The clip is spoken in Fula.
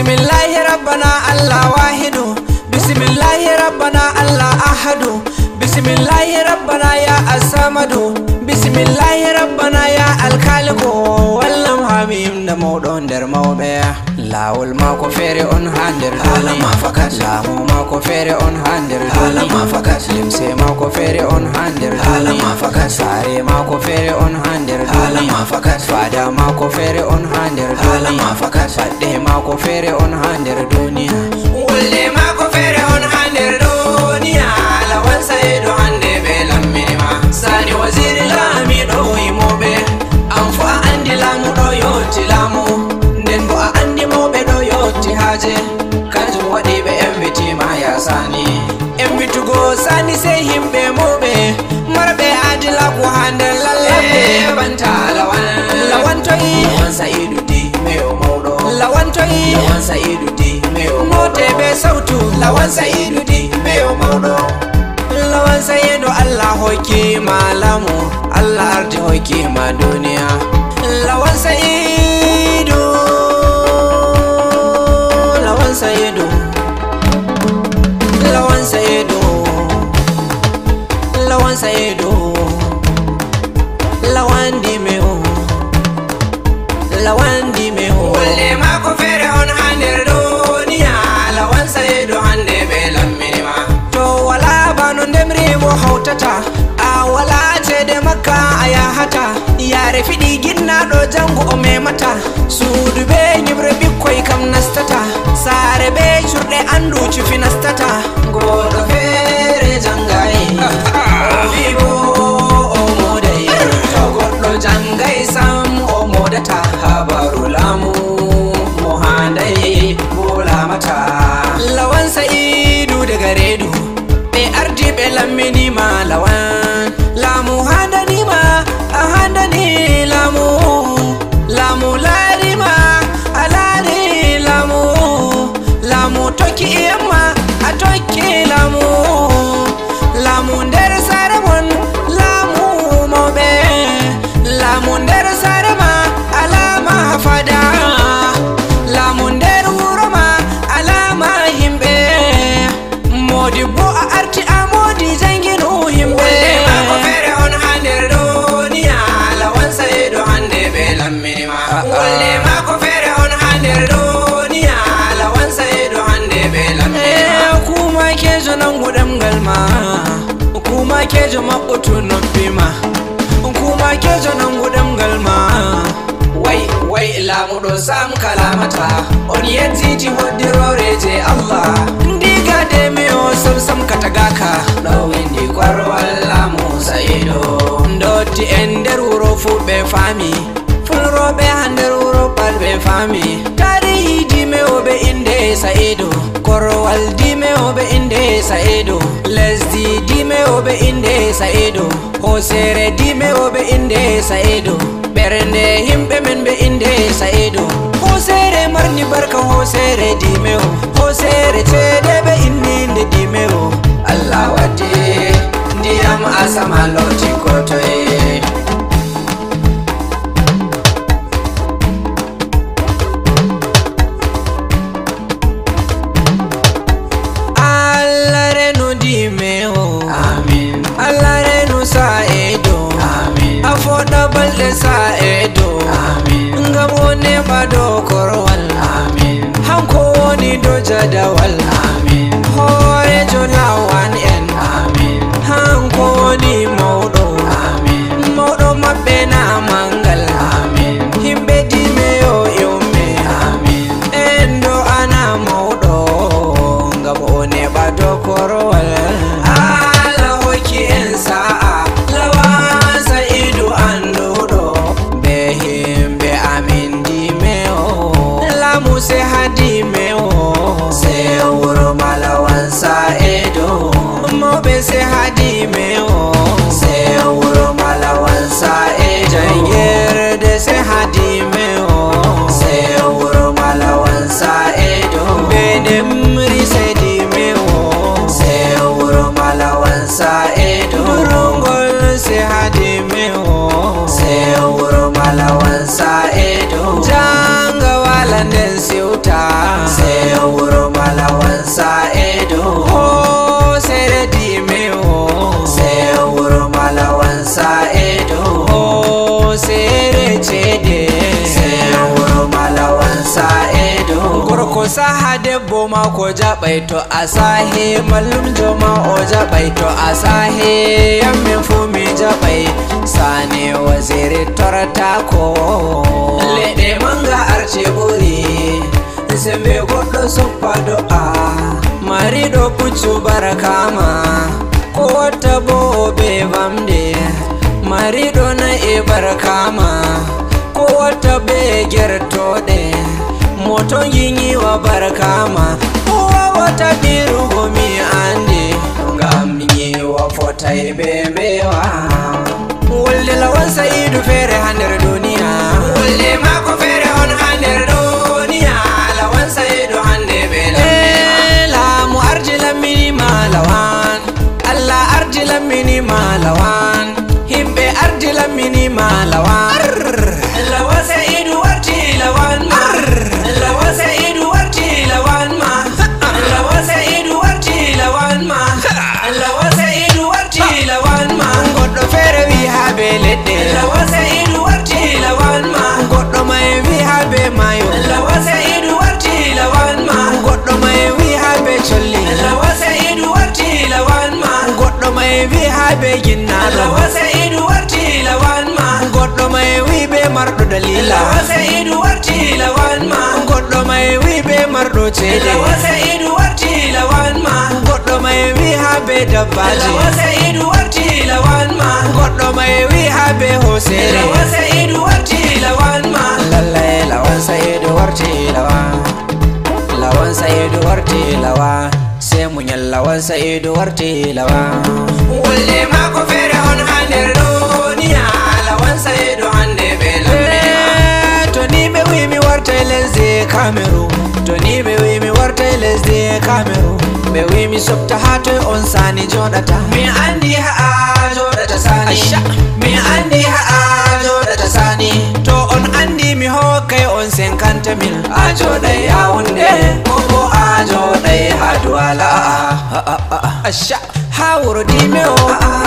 الله ربنا الله واحد بسم الله ربنا الله أحد بسم الله ربنا يا الصمد بسم الله ربنا يا الخالق والله حميم نمودون در موبه لاول ماكو فيري اون هاندر لا ما فقط لامو ماكو فيري اون هاندر لا ما فقط لمسي ماكو فيري اون هاندر لا ما فقط ساري ماكو فيري اون هاندر لا ما فقط فادا ماكو فيري اون هاندر لا ما فقط فدي ماكو فيري اون هاندر دنيا ولي ماكو فيري اون هاندر دنيا لوان سيدو هاندي بلام مينيما ساني وزير لامي دوي موبه أنفو عندي لامو دو يوتي لامو nden bo a andi mawɓe ɗo yotti haaje kanjum waɗi ɓe embitima ya sani embitugo sani sey himɓe mawɓe marɓe adilaku ha nder lallaɓe banta lawan toyi lawan sa'idu di meyo mawɗo lawan toyi lawan sa'idu di meyo note ɓe sawtu lawan sa'idu di meyo mawɗo lawan sa'idu allah hokkima lamu allah ardi hokkima duniya lawan sa'idu Sayedo Lawan Sayedo Lawan Sayedo Lawan Dimeo Lawan Dimeo Wale mako fere on hander duniya Lawan Sayedo hande be laminima to wala banu ndemri mo hautata a wala cede makka aya hata yare fidi ginna do jango o memata suudu be nyibre bikkoy kam nastata sare be churde andu cifi nastata godo fere jangai vivo o modai to goddo jangai sam o modata habaru lamu mo handai bola mata lawan sa'idu daga redu be ardi be lammini ma lawan lamu handani ma a handani lamu lamu larima alani lamu lamu toki yamma a toki lamu lamu nder sare mon lamu mawɓe lamu nder sare ma alama fada lamu nder wuro ma alama himɓe modi bo a arti a modi janginu himɓe mako fere on ha nder duniya lawan sayedo hande ɓe lamminima golle mako fere on ha nder duniya lawan sayedo hande ɓe lamminima kuma kejo nangu ɗemgal ma kuma kejo maɓɓutu noppi ma kuma kejo nangu ɗemgal ma wai lamuɗo sam kalamata on yettiti hoddirore je allah ndiga demi o sam katagaka ɗo windi korwal lamu sayedo dotti en nder wuro fu ɓe fami fulroɓe ha nder wuro pal ɓe fami tarihi dimewoɓe inde sayedo korwal dimewoɓe inde sayedo lesdi dimewoɓe inde sayedo hosere dimewoɓe inde sayedo ɓernde himɓe men ɓe inde sayedo hosere marni barka hosere dimewo hosere cede ɓe inninde dimewo allah waddi ndiyam asama loti kotoye Allah renu sayedo afoɗa balɗe sayedo ngam woni ɓaɗo korwal hanko woni do jadawal horejo lawan en hanko woni mawɗo maɓɓe na mangal himɓe dimeyo yumme en do ana mawɗo ngam woni ɓaɗo korwal se hadi meo se wuro malawan sayedo mawɓe se hadi meo se wuro malawan sayedo jangirde se hadi meo se wuro malawan sayedo be demri se di meo se wuro malawan sayedo rongol se hadi meo se wuro malawan sayedo janga wala nden siw farauta sai wuro malawan sa'idu ho sere dimeo sai wuro malawan sa'idu ho sere cede sai wuro malawan sa'idu gorko saha debbo ma ko jaɓay to asahe mallum joma o jaɓay to asahe yammin fu mi jaɓay sane waziri torata ko leɗe manga arce ɓuri sembe goɗɗo soppa do'a mariɗo puccu barakama ko watta bo be bamde mariɗo na'i barakama ko watta be gertoɗe moto yiŋiwa barakama wawata ɓirugo mi andi ngam yiwa fotay be mbewa wolde lawan sa'idu fere ha nder duniya wolde mako fere on ha nder duniya lawan sa'idu hande be laamu arji lamminima lawan allah arji lamminima lawan himɓe arji lamminima lawan lawan sa'idu warti lawan ma lawan sa'idu warti lawan ma lawan sa'idu warti lawan ma lawan sa'idu warti lawan ma goɗɗo fere wi ha be leɗɗe lawan sa'idu warti lawan ma goɗɗo may wi ha be mayo lawan sa'idu warti lawan ma goɗɗo may wi ha be colli lawan sa'idu warti lawan ma goɗɗo may wi ha be ginnaɗo lawan sa'idu warti lawan ma goɗɗo may wi be marɗo dalila lawan sa'idu warti lawan ma goɗɗo may wi be marɗo cede lawan sa'idu warti lawan ma goɗɗo may wi ha be dabbaji lawan sa'idu warti lawan ma goɗɗo may wi ha be hosere lawan sa'idu warti lawan ma lallay lawan sa'idu warti lawan lawan sa'idu warti lawan sai munyal lawan sa'idu warti lawan wolde mako fere on ha nder duniya lawan sa'idu hande be lambe to ni ɓe wi mi wartay lesdi Cameroon to ni ɓe wi mi wartay lesdi Cameroon ɓe wi mi softa ha toy on sani joɗata mi andi ha joɗata sani Asha. mi andi ha joɗata sani to on andi mi hokkay on 50,000 a joɗay Yaounde koko a joɗay ha Douala asha ha wuro dimeo